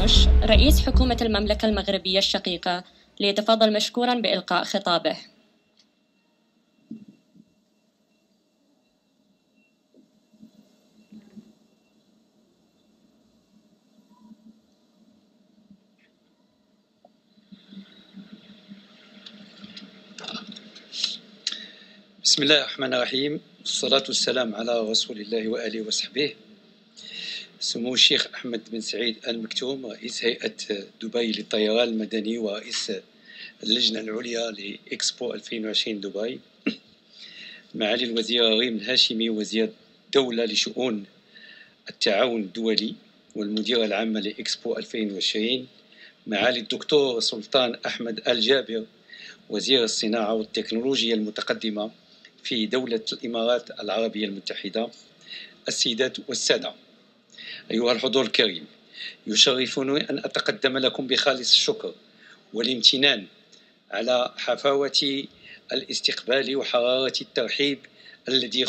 مرموش رئيس حكومة المملكة المغربية الشقيقة ليتفضل مشكورا بإلقاء خطابه. بسم الله الرحمن الرحيم، والصلاة والسلام على رسول الله وآله وصحبه. سمو الشيخ أحمد بن سعيد آل مكتوم، رئيس هيئة دبي للطيران المدني ورئيس اللجنة العليا لإكسبو 2020 دبي، معالي الوزير ريم الهاشمي وزير الدولة لشؤون التعاون الدولي والمديرة العامة لإكسبو 2020، معالي الدكتور سلطان أحمد آل جابر وزير الصناعة والتكنولوجيا المتقدمة في دولة الإمارات العربية المتحدة، السيدات والسادة، أيها الحضور الكريم، يشرفني أن أتقدم لكم بخالص الشكر والامتنان على حفاوة الاستقبال وحرارة الترحيب الذي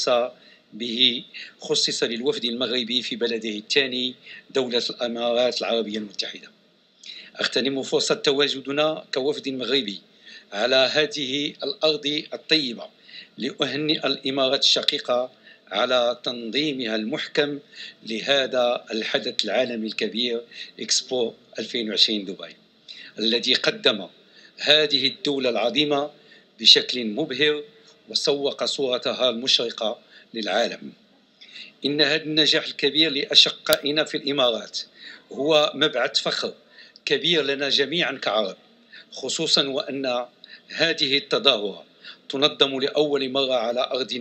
خصص للوفد المغربي في بلده الثاني دولة الإمارات العربية المتحدة. أغتنم فرصة تواجدنا كوفد مغربي على هذه الأرض الطيبة لأهنئ الإمارات الشقيقة على تنظيمها المحكم لهذا الحدث العالمي الكبير إكسبو 2020 دبي، الذي قدم هذه الدولة العظيمة بشكل مبهر وسوق صورتها المشرقة للعالم. إن هذا النجاح الكبير لأشقائنا في الإمارات هو مبعث فخر كبير لنا جميعا كعرب، خصوصا وأن هذه التظاهرة تنظم لأول مرة على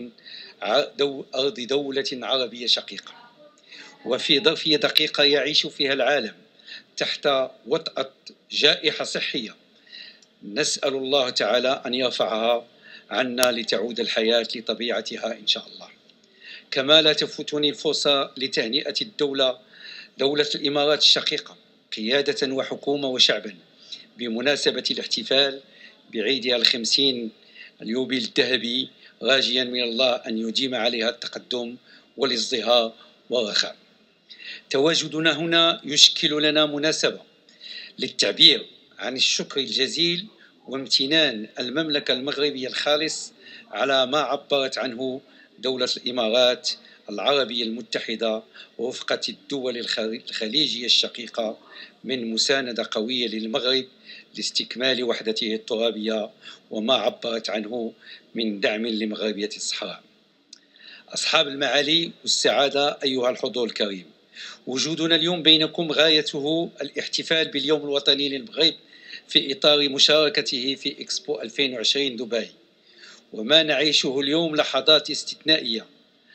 أرض دولة عربية شقيقة، وفي ظرف دقيقة يعيش فيها العالم تحت وطأة جائحة صحية. نسأل الله تعالى أن يرفعها عنا لتعود الحياة لطبيعتها إن شاء الله. كما لا تفوتني الفرصة لتهنئة دولة الإمارات الشقيقة قيادة وحكومة وشعبا بمناسبة الاحتفال بعيدها ال50 اليوبيل الذهبي، راجيا من الله أن يديم عليها التقدم والازدهار والرخاء. تواجدنا هنا يشكل لنا مناسبة للتعبير عن الشكر الجزيل وامتنان المملكة المغربية الخالص على ما عبرت عنه دولة الإمارات العربية المتحدة وفقة الدول الخليجية الشقيقة من مساندة قوية للمغرب لاستكمال وحدته الترابية وما عبرت عنه من دعم لمغربية الصحراء. أصحاب المعالي والسعادة، أيها الحضور الكريم، وجودنا اليوم بينكم غايته الاحتفال باليوم الوطني للمغرب في إطار مشاركته في إكسبو 2020 دبي، وما نعيشه اليوم لحظات استثنائية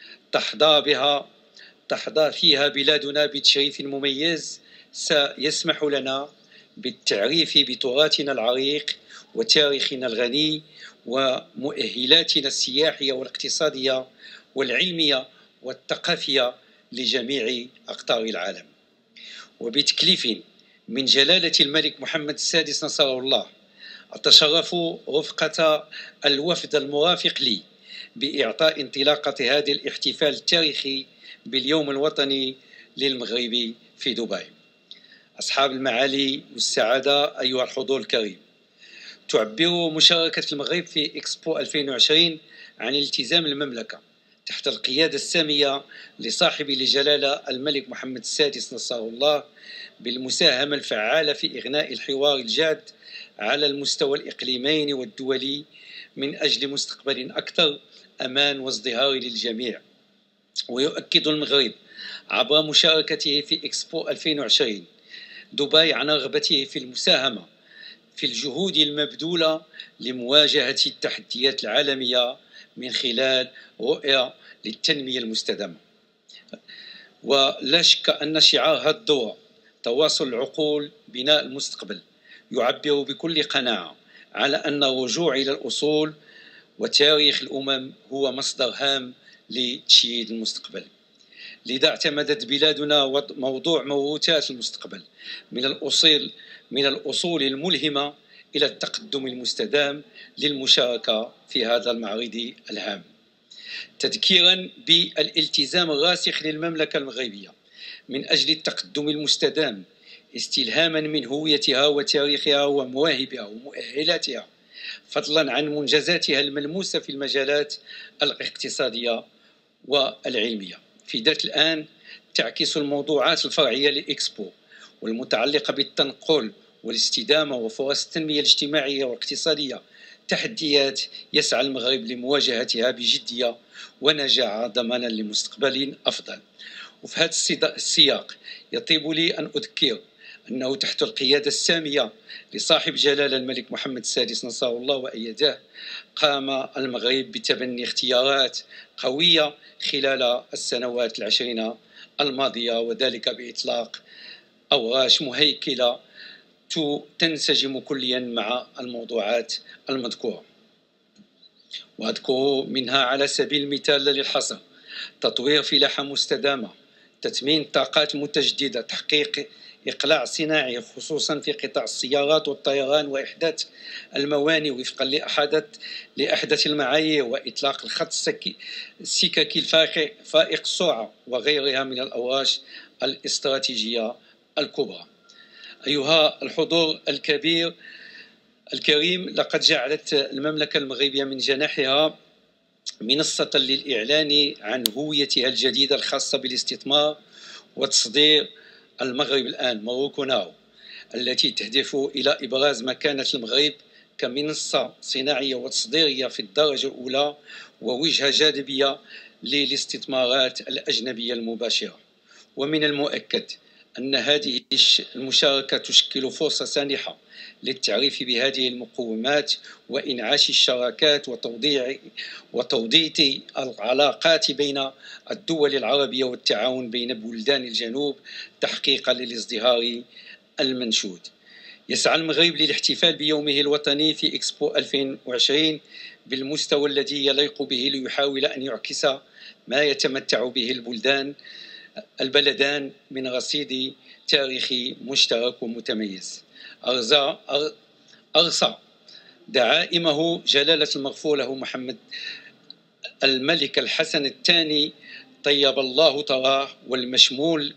تحظى فيها بلادنا بتشريف مميز سيسمح لنا بالتعريف بتراثنا العريق وتاريخنا الغني ومؤهلاتنا السياحية والاقتصادية والعلمية والثقافية لجميع أقطار العالم. وبتكليف من جلالة الملك محمد السادس نصره الله، أتشرف رفقة الوفد المرافق لي بإعطاء انطلاقة هذا الاحتفال التاريخي باليوم الوطني للمغرب في دبي. أصحاب المعالي والسعادة، أيها الحضور الكريم، تعبر مشاركة المغرب في إكسبو 2020 عن التزام المملكة تحت القيادة السامية لصاحب الجلالة الملك محمد السادس نصره الله بالمساهمة الفعالة في إغناء الحوار الجاد على المستوى الإقليمين والدولي من أجل مستقبل أكثر أمان وازدهار للجميع. ويؤكد المغرب عبر مشاركته في إكسبو 2020 دبي عن رغبته في المساهمة في الجهود المبذولة لمواجهة التحديات العالمية من خلال رؤية للتنمية المستدامة. ولا شك أن شعار هذا الدورة تواصل العقول بناء المستقبل يعبر بكل قناعة على أن الرجوع إلى الأصول وتاريخ الأمم هو مصدر هام لتشييد المستقبل. لذا اعتمدت بلادنا موضوع موروثات المستقبل من الأصول الملهمة إلى التقدم المستدام للمشاركة في هذا المعرض الهام، تذكيرا بالالتزام الراسخ للمملكة المغربية من أجل التقدم المستدام استلهاما من هويتها وتاريخها ومواهبها ومؤهلاتها، فضلا عن منجزاتها الملموسة في المجالات الاقتصادية والعلمية. في ذات الآن تعكس الموضوعات الفرعية لإكسبو والمتعلقة بالتنقل والاستدامة وفرص التنمية الاجتماعية والاقتصادية تحديات يسعى المغرب لمواجهتها بجدية ونجاعة ضمانا لمستقبل أفضل. وفي هذا السياق يطيب لي أن أذكر أنه تحت القيادة السامية لصاحب جلالة الملك محمد السادس نصره الله وأيده، قام المغرب بتبني اختيارات قوية خلال السنوات العشرين الماضية، وذلك بإطلاق أوراش مهيكلة تنسجم كليا مع الموضوعات المذكورة. وأذكر منها على سبيل المثال للحصر تطوير فلاحة مستدامة، تثمين طاقات متجددة، تحقيق إقلاع صناعي خصوصا في قطاع السيارات والطيران وإحداث الموانئ وفقا لأحدث المعايير، وإطلاق الخط السككي فائق السرعة وغيرها من الأوراش الاستراتيجية الكبرى. أيها الحضور الكريم، لقد جعلت المملكة المغربية من جناحها منصة للإعلان عن هويتها الجديدة الخاصة بالاستثمار وتصدير المغرب الآن موروكو ناو، التي تهدف إلى إبراز مكانة المغرب كمنصة صناعية وتصديرية في الدرجة الأولى ووجهة جاذبية للاستثمارات الأجنبية المباشرة. ومن المؤكد أن هذه المشاركة تشكل فرصة سانحة للتعريف بهذه المقومات وإنعاش الشراكات وتوضيط العلاقات بين الدول العربية والتعاون بين بلدان الجنوب تحقيقا للازدهار المنشود. يسعى المغرب للاحتفال بيومه الوطني في إكسبو 2020 بالمستوى الذي يليق به ليحاول أن يعكس ما يتمتع به البلدان من رصيد تاريخي مشترك ومتميز. أرسى دعائمه جلالة المغفور له محمد الملك الحسن الثاني طيب الله ثراه، والمشمول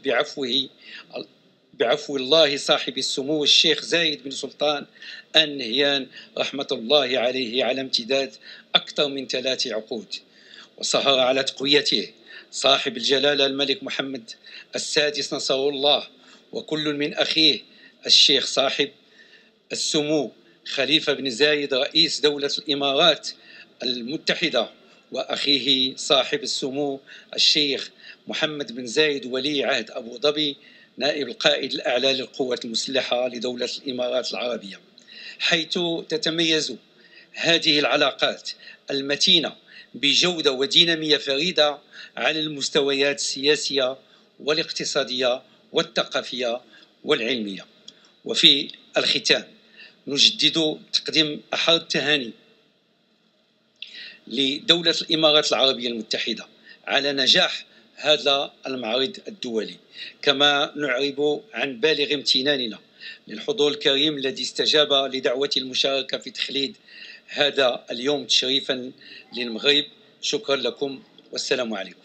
بعفو الله صاحب السمو الشيخ زايد بن سلطان آل نهيان رحمة الله عليه على امتداد أكثر من 3 عقود. وسهر على تقويته صاحب الجلالة الملك محمد السادس نصره الله، وكل من أخيه الشيخ صاحب السمو خليفة بن زايد رئيس دولة الإمارات المتحدة، وأخيه صاحب السمو الشيخ محمد بن زايد ولي عهد أبو ظبي نائب القائد الأعلى للقوات المسلحة لدولة الإمارات العربية، حيث تتميز هذه العلاقات المتينة بجودة ودينامية فريدة على المستويات السياسية والاقتصادية والثقافية والعلمية. وفي الختام نجدد تقديم أحر التهاني لدولة الإمارات العربية المتحدة على نجاح هذا المعرض الدولي، كما نعرب عن بالغ امتناننا للحضور الكريم الذي استجاب لدعوة المشاركة في تخليد هذا اليوم تشريفا للمغرب. شكرا لكم والسلام عليكم.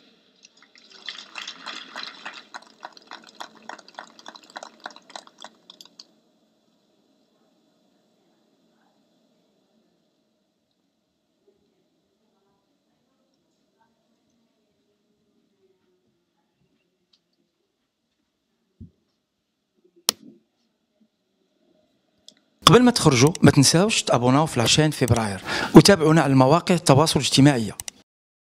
قبل ما تخرجوا ما تنساوش تابوناو في 20 فبراير وتابعونا على المواقع التواصل الاجتماعي.